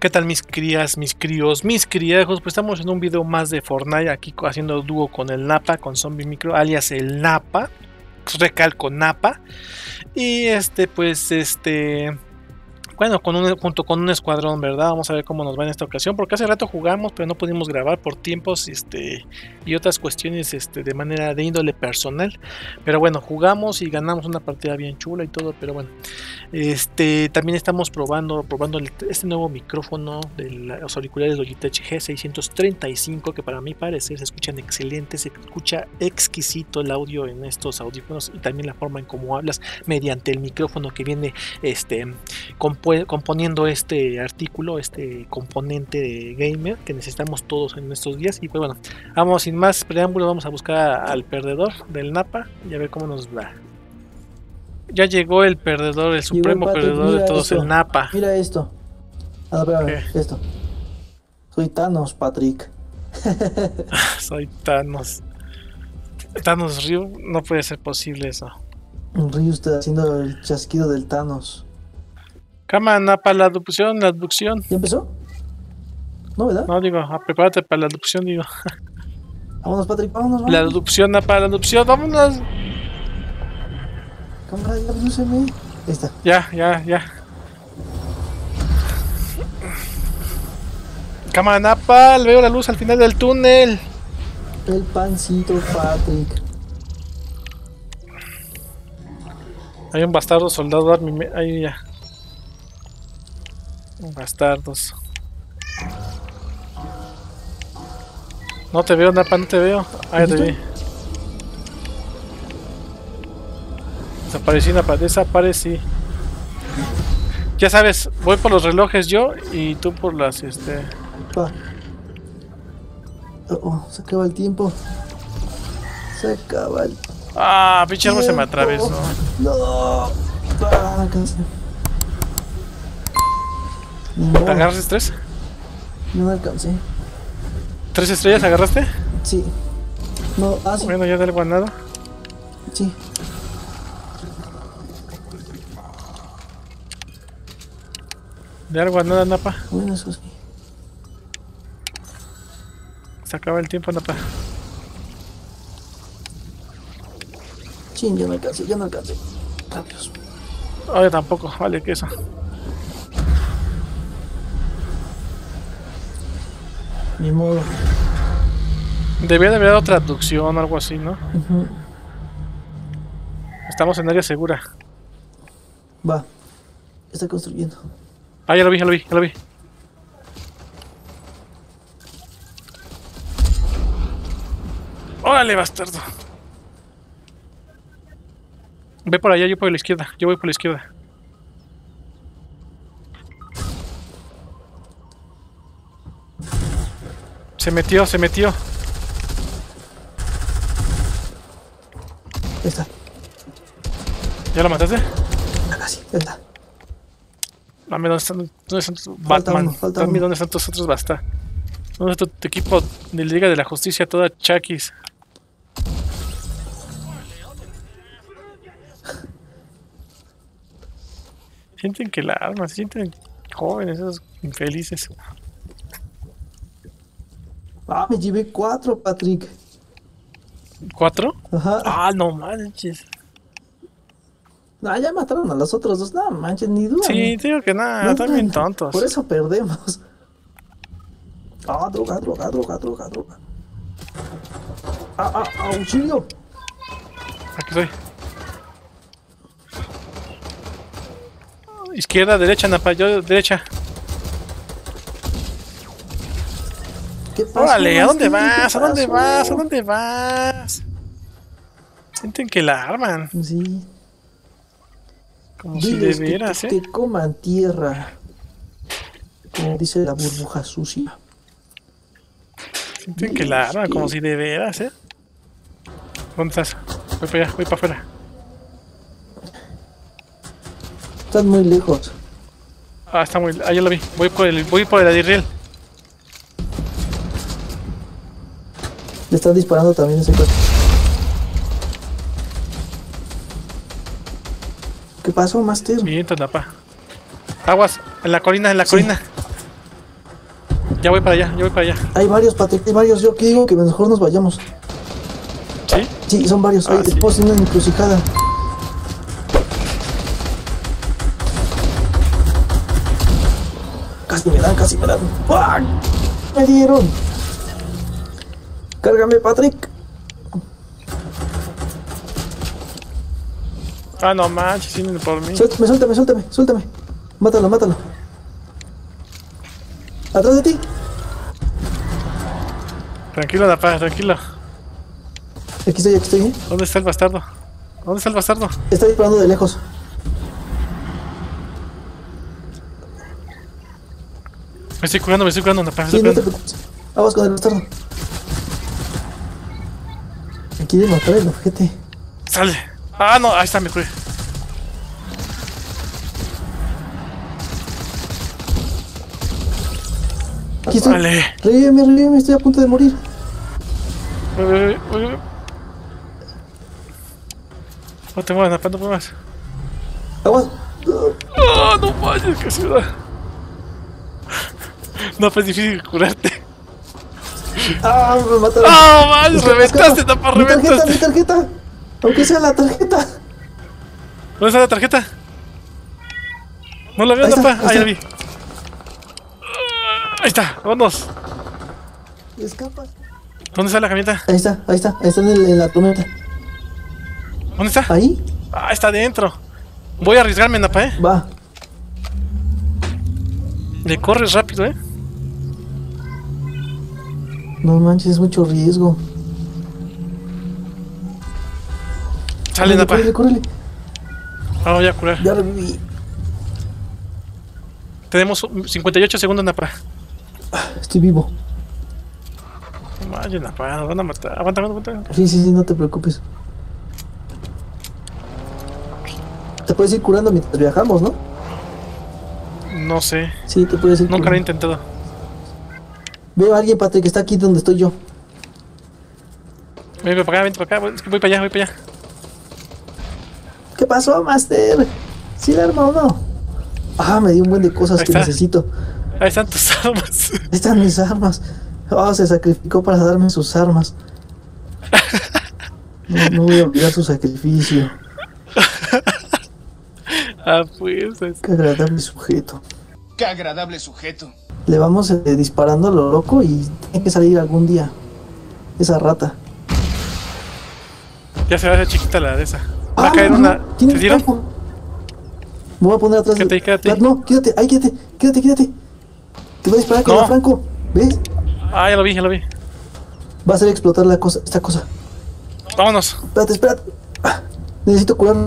¿Qué tal mis crías, mis críos, mis criajos? Pues estamos en un video más de Fortnite aquí haciendo dúo con el Napa, con Zombie Micro, alias el Napa, recalco Napa. Y bueno, junto con un escuadrón, ¿verdad? Vamos a ver cómo nos va en esta ocasión, porque hace rato jugamos, pero no pudimos grabar por tiempos y otras cuestiones de manera de índole personal. Pero bueno, jugamos y ganamos una partida bien chula y todo, pero bueno. También estamos probando este nuevo micrófono de los auriculares Logitech G635, que para mi parecer se escuchan excelentes, se escucha exquisito el audio en estos audífonos y también la forma en cómo hablas mediante el micrófono que viene componiendo este artículo, este componente de gamer que necesitamos todos en estos días. Y pues bueno, vamos sin más preámbulos, vamos a buscar al perdedor del Napa y a ver cómo nos va. Ya llegó el perdedor, el supremo perdedor de todos, el Napa. Mira esto. Espérame, esto. Soy Thanos, Patrick. Soy Thanos. Thanos Ryu, no puede ser posible eso. Ryu está haciendo el chasquido del Thanos. Cama, Napa, la abducción. ¿Ya empezó? No, ¿verdad? No, digo, prepárate para la abducción, digo. Vámonos, Patrick, vámonos. La abducción, Napa, la abducción, vámonos. Cámara, ya abdúceme. Ahí está. Ya. Cámara, Napa, veo la luz al final del túnel. El pancito, Patrick. Hay un bastardo soldado, ahí ya. Bastardos. No te veo, Napa, no te veo. Ahí te vi. Desaparecí, Napa, desaparecí. Ya sabes, voy por los relojes yo y tú por las se acaba el tiempo. Se acaba el pinche árbol se me atravesó. No. Alcancé. ¿Te agarras 3? No alcancé. 3 estrellas agarraste? Sí. No, sí. Bueno, ya del guanado. Sí. De algo a nada, Napa. Bueno, eso sí. Se acaba el tiempo, Napa. Sí, ya no alcancé. Adiós. Yo tampoco, vale, que eso. Ni modo. Debía de haber otra abducción o algo así, ¿no? Estamos en área segura. Va. Está construyendo. Ya lo vi. ¡Órale, bastardo! Ve por allá, yo voy por la izquierda. Se metió. Ahí está. ¿Ya lo mataste? Casi, ahí está. Dame, ¿dónde están tus Batman? Dame, ¿dónde están tus otros Basta? ¿Dónde está tu equipo de Liga de la Justicia toda chaquis? Sienten que la arma, se sienten jóvenes, esos infelices. Me llevé 4, Patrick. ¿4? Ajá. No manches. Ya mataron a los otros 2. No manches, ni duda. Sí, te digo que nada, están bien tontos. Por eso perdemos. Droga. Auxilio. Aquí estoy. Izquierda, derecha, Napa, yo derecha. ¿Qué pasa? Órale, ¿a dónde vas? ¿A dónde vas? Sienten que la arman. Sí. Como diles si de veras, que coman tierra. Como dice la burbuja sucia. Sienten que la arman, como si de veras, ¿Dónde estás? Voy para allá, voy para afuera. Estás muy lejos. Está muy... ya lo vi. Voy por el Adirriel. Le están disparando también ese coche. ¿Qué pasó, Master? Vientos, Napa. Aguas, en la colina. Ya voy para allá, ya voy para allá. Hay varios, Patrick, hay varios. Yo que digo que mejor nos vayamos. ¿Sí? Sí, son varios. Ah, Hay sí. en una encrucijada. Casi me dan, casi me dan. ¡Fuck! Me dieron. Cárgame, Patrick. Ah, no manches, vienen por mí. Suéltame, suéltame, suéltame, suéltame. Mátalo, mátalo. Atrás de ti. Tranquilo, Napa, tranquilo. Aquí estoy, ¿eh? ¿Dónde está el bastardo? ¿Dónde está el bastardo? Está disparando de lejos. Me estoy curando, Napa, me Sí, estoy no te curando. preocupes. Aguas con el bastardo. Me quiere matar el ojete. Sale. Ah, no, ahí está, me curé. Aquí estoy. Vale. Revíveme, revíveme, estoy a punto de morir. Uy. No te muevas, Napa, no te muevas. Aguas. Ah, no manches, qué ciudad. No, pues es difícil curarte. Ah, me mataron. ¡Ah, manches! Escapa, ¡Reventaste, escapa. Napa, Mi tarjeta, reventaste! mi tarjeta. Aunque sea la tarjeta. ¿Dónde está la tarjeta? No la veo, Ahí está, Napa. ahí Ahí la está. vi. Ahí está, vámonos. Escapa. ¿Dónde está la camioneta? Ahí está, ahí está. Ahí está en la tormenta. ¿Dónde está? Ahí. Ah, está adentro. Voy a arriesgarme, Napa, Va. Le corres rápido, No manches, es mucho riesgo. Sale, Napa. Córrele, córrele. Ah, voy a curar. Ya reviví. Tenemos 58 segundos, Napa. Estoy vivo. No manches, Napa, nos van a matar. Aguanta. Sí, sí, sí, no te preocupes. Te puedes ir curando mientras viajamos, ¿no? No sé. Sí, te puedes ir Nunca lo he curando. intentado. Veo a alguien, Patrick, que está aquí donde estoy yo. Vente para acá. Es que voy para allá. ¿Qué pasó, Master? ¿Sí la arma o no? Ah, me dio un buen de cosas Ahí que está. necesito. Ahí están tus armas. Ahí están mis armas. Oh, se sacrificó para darme sus armas. No voy a olvidar su sacrificio. Ah, pues. Qué agradable sujeto. Qué agradable sujeto. Le vamos disparando a lo loco y tiene que salir algún día. Esa rata. Ya se va a hacer chiquita la de esa. Va a Ah, caer no, una. no, tiene ¿Te un dieron? franco. Me voy a poner atrás. Quédate. No, quédate, ahí quédate. Te voy a disparar con No. el franco. ¿Ves? Ah, ya lo vi. Va a hacer explotar esta cosa. Vámonos. Espérate. Ah, necesito curarme.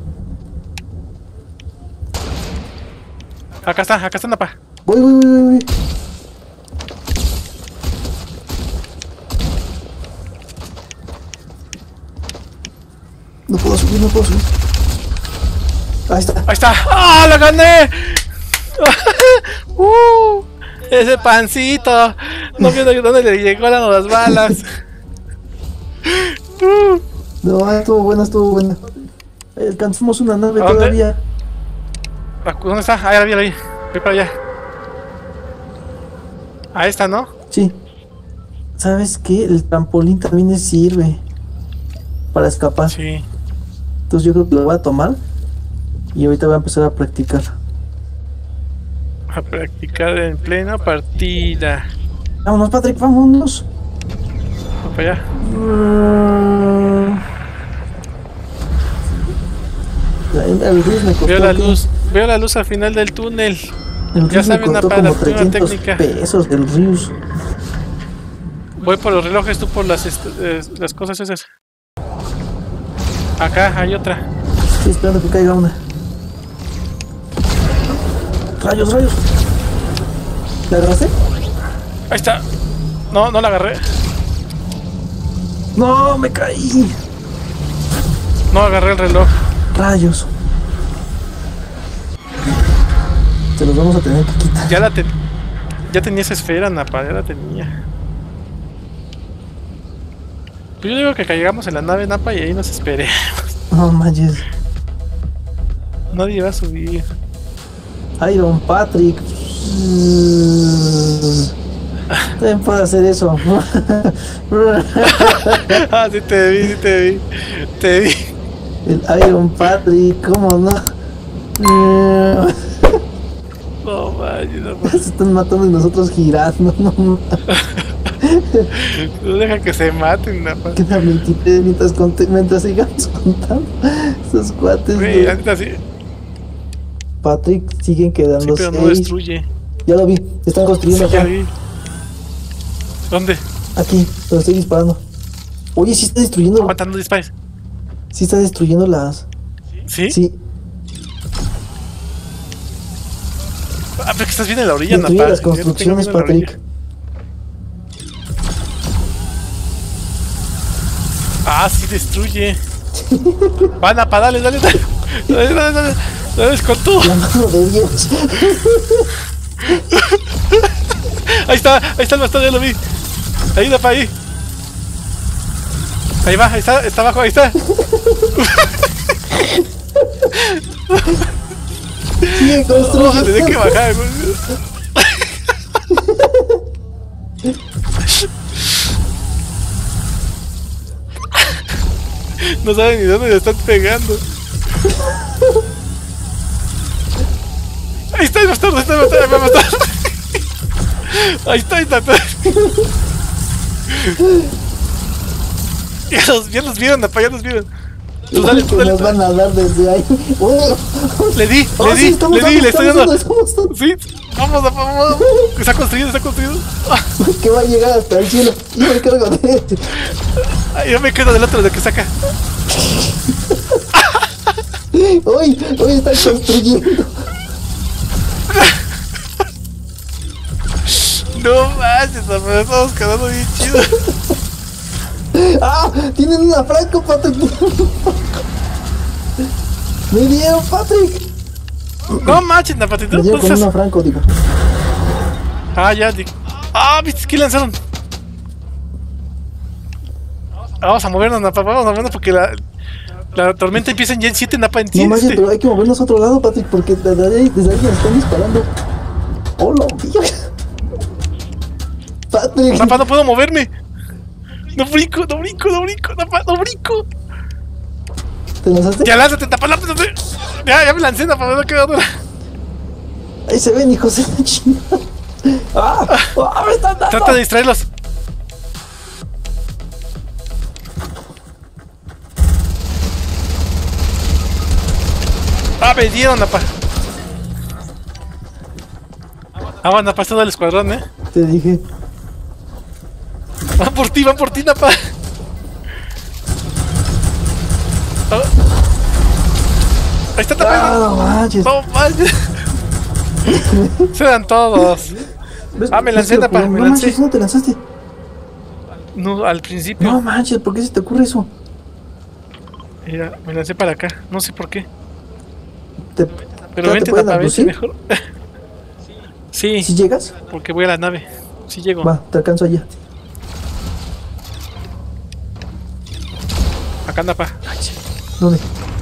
Acá está, Napa. Voy. No puedo subir. Ahí está. Ahí está. ¡Ah, la gané! Ese pancito. No viendo dónde le llegó las balas. No, estuvo buena. Alcanzamos una nave ¿A dónde? todavía. ¿Dónde está? Ah, ya la vi. Voy para allá. Ahí está, ¿no? Sí. ¿Sabes qué? El trampolín también sirve para escapar. Sí. Entonces yo creo que lo voy a tomar y ahorita voy a empezar a practicar. A practicar en plena partida. Vámonos, Patrick, vámonos. Voy para allá. El Rius me costó. Veo la ¿qué? luz. Veo la luz al final del túnel. El Ya Rius me saben, costó para la como primera 300 técnica. pesos del Rius. Voy por los relojes, tú por las cosas esas. Acá hay otra. Estoy esperando que caiga una. Rayos. ¿La agarraste? Ahí está. No la agarré. No, me caí. No agarré el reloj. Rayos. Se los vamos a tener que quitar. Ya tenía esa esfera, Napa, ya la tenía. Pues yo digo que caigamos en la nave, Napa, y ahí nos esperemos. No manches. Nadie va a subir. Iron Patrick. También puedo hacer eso. Ah, sí te vi, sí te vi. Te vi. El Iron Patrick, ¿cómo no? No manches, no Se manches. están matando y nosotros girando. No, No deja que se maten, napa. queda 23 mientras sigamos contando. Esos cuates Güey, la de neta sí. Patrick siguen Sí, quedando pero no 6. destruye. Ya lo vi, están Sí, construyendo ya acá. vi. ¿Dónde? Aquí, lo estoy disparando. Oye, sí está destruyendo. Aguantando disparos. Sí está destruyendo las. ¿Sí? Sí, Ah, pero que estás bien en la orilla, destruye napa. las Yo te tengo construcciones, bien en la orilla. Patrick. Ah, sí destruye. Van a dale, dale, dale. Dale, dale, dale. Dale, con tú. La mano de Dios. Ahí está el bastón, ya lo vi. Ahí, napa, ahí. Ahí va, ahí está abajo, ahí está. Sigue Oh, construyendo. tenía que bajar, güey. No saben ni dónde le están pegando. Ahí está el bastardo, ahí está el bastardo, ahí va el bastardo. Ahí está. Ya los vieron, napa, ya los vieron. Tú dale, tú Que dale. nos van a dar desde ahí. Le di, Oh, sí, estamos le estoy dando. estamos. Sí, vamos, vamos. Está construido, está construido. Que va a llegar hasta el cielo. Yo me cargo de este. Ay, yo me quedo del otro de que saca. Hoy están construyendo. No manches, pero estamos quedando bien chidos. ¡Ah! Tienen una Franco, Patrick. Me dieron, Patrick. No manches, Napatito. Me dieron con Entonces. una Franco, digo. Ah, ya, digo. Ah, viste que lanzaron. Vamos a movernos, Napa, vamos a movernos porque la tormenta empieza en Gen 7, Napa, en No manches, 7. pero hay que movernos a otro lado, Patrick, porque desde ahí nos están disparando. ¡Hola, tío! Patrick. Napa, no puedo moverme. No brinco, Napa, no brinco. ¿Te lanzaste? Ya lánzate, Napa, lánzate. Ya me lancé, Napa, me va a quedar dura. Ahí se ven, hijos de la chingada. ¡Ah! ¡Ah! ¡Me están dando! Trata de distraerlos. Ah, me dieron, Napa. Ah, bueno, Napa, está el escuadrón, Te dije. Van por ti, Napa. Ah. Ahí está, Napa. ¡Ah, no manches! No manches. Se dan todos. ¿Ves? Ah, me lancé, ¿Ves que lo Napa, juro? me No lancé. manches, ¿no te lanzaste? No, al principio. No manches, ¿por qué se te ocurre eso? Mira, me lancé para acá. No sé por qué. ¿Te, Pero ¿te vente, pueden Napa, vente abducir? mejor. Sí, ¿Si llegas? porque voy a la nave. Sí llego. Va, te alcanzo allá. Acá, Napa. ¿Dónde?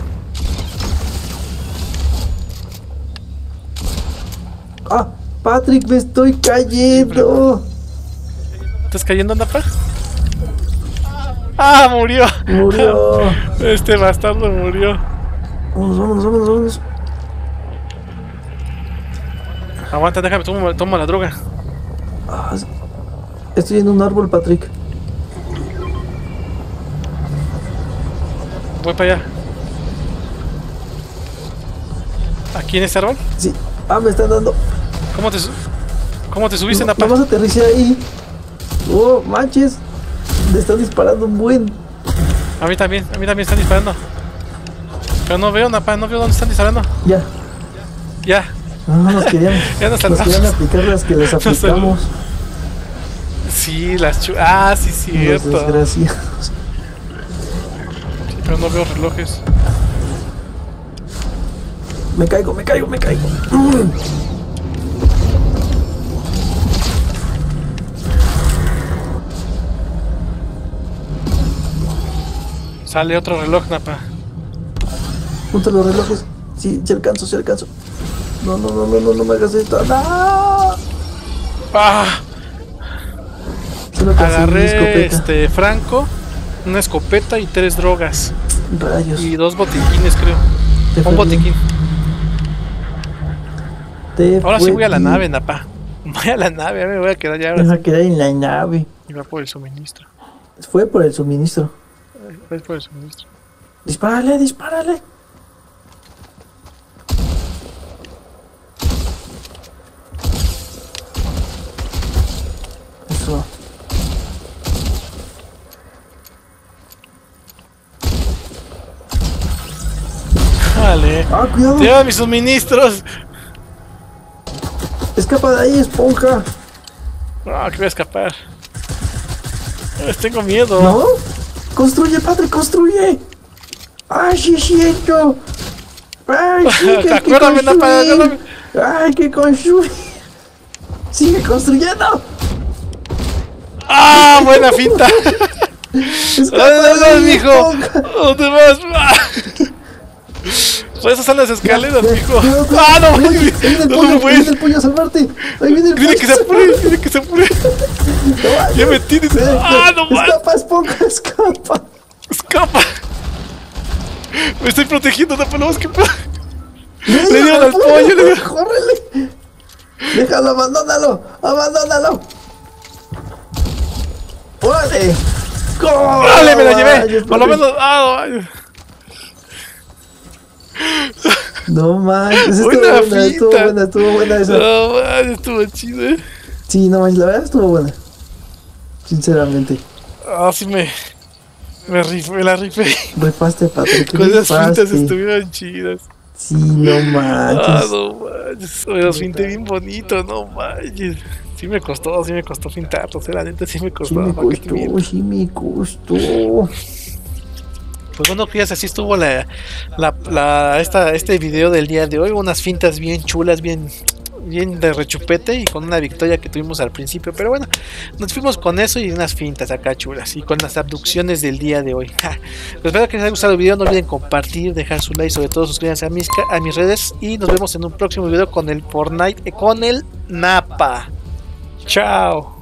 ¡Ah! ¡Patrick, me estoy cayendo! ¿Estás cayendo, Napa? ¡Ah, murió! Murió. Este bastardo murió. Vámonos. Aguanta, déjame, tomo la droga. Ah, estoy en un árbol, Patrick. Voy para allá. ¿Aquí en este árbol? Sí. Ah, me están dando. ¿Cómo te subiste, Napa? Nomás aterricé ahí. Oh, manches. Me están disparando un buen. A mí también están disparando. Pero no veo, Napa, no veo dónde están disparando. Ya. Ya, No, nos querían. ya nos Nos querían salvamos. aplicar las que les aplicamos. Sí, Ah, sí, Los cierto. desgraciados. Sí, pero no veo relojes. Me caigo. Sale otro reloj, Napa. Junta los relojes. Sí alcanzo. No me hagas esto. ¡No! ¡Ah! Solo conseguí Agarré escopeta. Franco, una escopeta y 3 drogas. Rayos. Y 2 botiquines, creo. Te fue Un botiquín. Ahora sí fue voy a la bien. nave, Napa. Voy a la nave, ya me voy a quedar ya. Me Ahora va sí. a quedar en la nave. Y va por el suministro. Fue por el suministro. Fue por el suministro. Dispárale, dispárale. Eso. Vale. Ah, cuidado. Lleva mis suministros. Escapa de ahí, esponja. No, que voy a escapar. Tengo miedo. ¿No? Construye, Patrick, construye. Ay, sí, cierto. Ay, sí, que hay que Acuérdame, Napa, acuérdame. construir. Ay, que construye. Sigue construyendo. ¡Ah! Buena finta. Escapa ¿Dónde de vas, ahí, mijo? esponja. ¿Dónde vas? ¡Ah! Por eso son las escaleras, mijo. Cuidado, cuidado. ¡Ah, no! Ahí viene el No, pollo, no, ahí güey. viene el pollo a salvarte. Ahí viene el pollo. Dile que se apure, dile que se apure. No, Ya me tienes. ¡Ah, no más! Escapa, esponja, escapa. ¡Escapa! Me estoy protegiendo, no podemos que pueda. Le dieron al pollo, le dieron. ¡Córrele! Déjalo, abandónalo, abandónalo. ¡Órale! ¡Vale, me la llevé! Vayas, Por lo papi. menos. ¡Ah, no! No manches, estuvo Buena buena, estuvo finta. buena, estuvo buena esa. No, man, estuvo chido, eh. Sí, no manches, la verdad estuvo buena. Sinceramente. Ah, sí me la rifé. Rifaste, Patrick. Con esas fintas rifaste. estuvieron chidas. Sí, no Ah, manches. no manches. Me los finté bien bonito, no manches. Sí me costó fintarlos, la neta sí me Sí costó. me ¿para qué te miento? costó, sí me costó. Pues bueno, fíjate, así estuvo este video del día de hoy. Unas fintas bien chulas, bien de rechupete y con una victoria que tuvimos al principio. Pero bueno, nos fuimos con eso y unas fintas acá chulas y con las abducciones del día de hoy. Pues espero que les haya gustado el video. No olviden compartir, dejar su like, sobre todo suscríbanse a mis redes y nos vemos en un próximo video con el Fortnite, con el Napa. Chao.